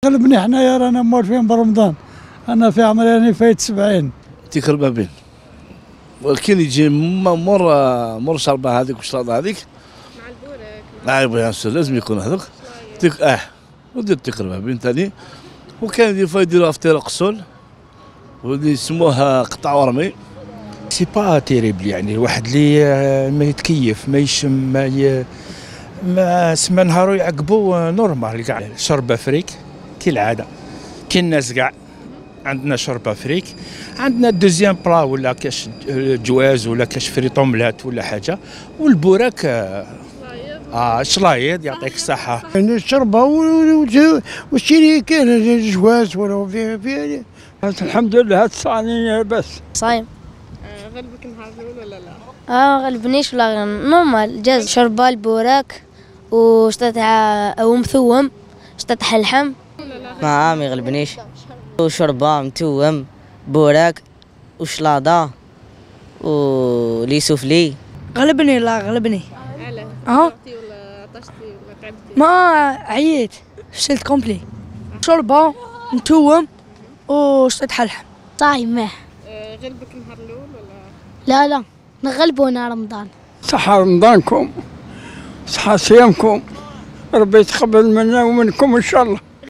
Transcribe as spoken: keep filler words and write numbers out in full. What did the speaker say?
غلبني حنايا رانا موالفين برمضان. انا في عمري راني فايت سبعين. تيكربابين ولكن يجي مور مور شربه هذيك والشلاضه هذيك مع البوراك مع البوراك لازم يكون هذوك تيك اه ودير تيكربابين ثاني. وكان يديروا يديروا افطير قسول ودي يسموها قطع ورمي. سي با تيريبل يعني الواحد اللي ما يتكيف ما يشم ما ي... ما سما نهارو يعقبوا نورمال كاع شرب افريك كالعاده كي الناس كاع عندنا شرب افريك. عندنا دوزيام بلا ولا كاش جواز ولا كاش فريطوملات ولا حاجه. والبوراك اه شلايض يعطيك الصحه. الشربه والشيري كاين جواز ولا في في الحمد لله هاد الصاني بس. صايم. آه غلبك نهار الاول ولا لا؟ اه غلبنيش ولا نورمال جاز شربه البوراك وشطتها او مثوم شطتها اللحم. ما ما يغلبنيش وشربه متوم بوراك وشلاضه ولي سوفلي. غلبني لا غلبني. علاه؟ اه ولا عطشتي ولا تعبتي؟ ما عييت شلت كومبلي شربه متوم وشطتها اللحم. صايمه. آه غلبك نهار الاول ولا؟ لا لا نغلبونا رمضان. صحة رمضانكم صحة صيامكم ربي يتقبل منا ومنكم ان شاء الله.